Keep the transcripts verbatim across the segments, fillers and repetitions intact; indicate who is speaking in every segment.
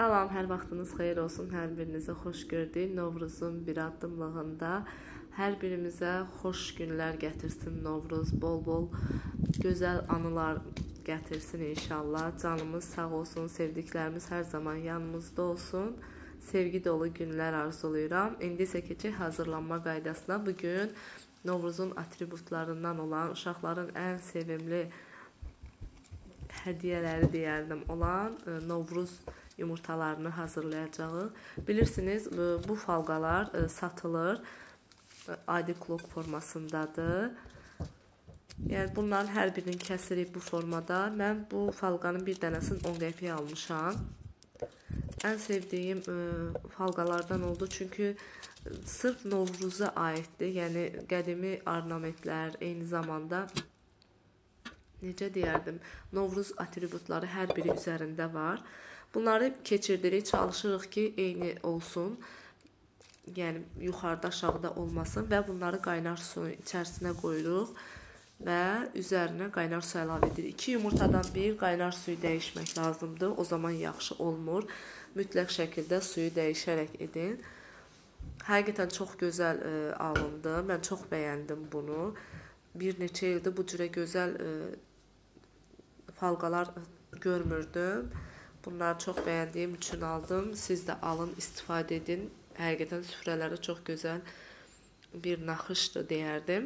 Speaker 1: Salam, hər vaxtınız xeyir olsun, hər birinizə xoş gördük. Novruzun bir addımlığında hər birimizə xoş günlər gətirsin Novruz, bol-bol gözəl anılar gətirsin inşallah. Canımız sağ olsun, sevdiklərimiz hər zaman yanımızda olsun. Sevgi dolu günlər arzulayıram. İndi isə keçək hazırlanma qaydasına. Bugün Novruzun atributlarından olan, uşaqların ən sevimli hədiyyələri deyərdim olan Novruz yumurtalarını hazırlayacağıq. Bilirsiniz, bu falqalar satılır. Adi klok formasındadır. Yəni bunların hər birinin kəsirik bu formada. Mən bu falqanın bir dənəsini on qəpiyə almışam. Ən sevdiyim falqalardan oldu. Çünki sırf Novruza aiddir. Yəni qədimi ornamentlər, eyni zamanda necə deyərdim, Novruz atributları hər biri üzərində var. Bunları keçirdirik, çalışırıq ki, eyni olsun. Yəni yuxarıda, aşağıda olmasın və bunları qaynar suyun içərisinə qoyuruq və üzərinə qaynar su əlavə edirik. İki yumurtadan bir qaynar suyu dəyişmək lazımdır. O zaman yaxşı olmur. Mütləq şəkildə suyu dəyişərək edin. Həqiqətən çox gözəl e, alındı. Mən çox bəyəndim bunu. Bir neçə ildir bu cürə gözəl e, falqalar görmürdüm. Bunları çox bəyəndiyim üçün aldım. Siz də alın, istifadə edin. Həqiqətən süfrələrə çox gözəl bir naxışdır deyərdim.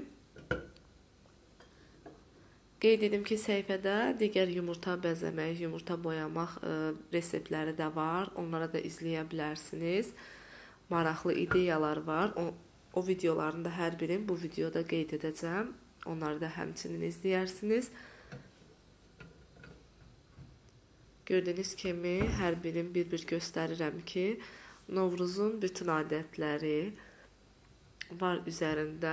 Speaker 1: Qeyd edim ki, səhifədə digər yumurta bəzəmək, yumurta boyamaq e, reseptləri də var. Onlara da izləyə bilərsiniz. Maraqlı ideyalar var. O, o videoların da hər birini bu videoda qeyd edəcəm. Onları da həmçinin izləyərsiniz. Gördüyünüz kimi hər birini bir-bir göstərirəm ki, Novruzun bütün adətləri var üzərində.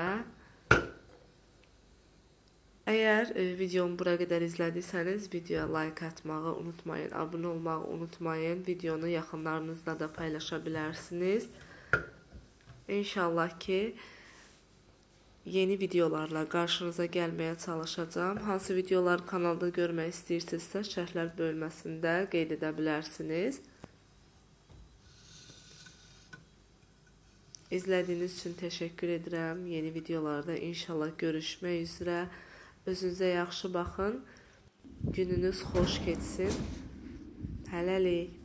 Speaker 1: Əgər e, videomu bura qədər izlədiysəniz, videoya like atmağı unutmayın, abunə olmağı unutmayın, videonu yaxınlarınızla da paylaşa bilərsiniz. İnşallah ki, yeni videolarla qarşınıza gəlməyə çalışacağım. Hansı videoları kanalda görmək istəyirsinizsə, şərhlər bölməsində qeyd edə bilərsiniz. İzlədiyiniz üçün təşəkkür edirəm. Yeni videolarda inşallah görüşmək üzrə. Özünüzə yaxşı baxın. Gününüz xoş keçsin. Hələlik.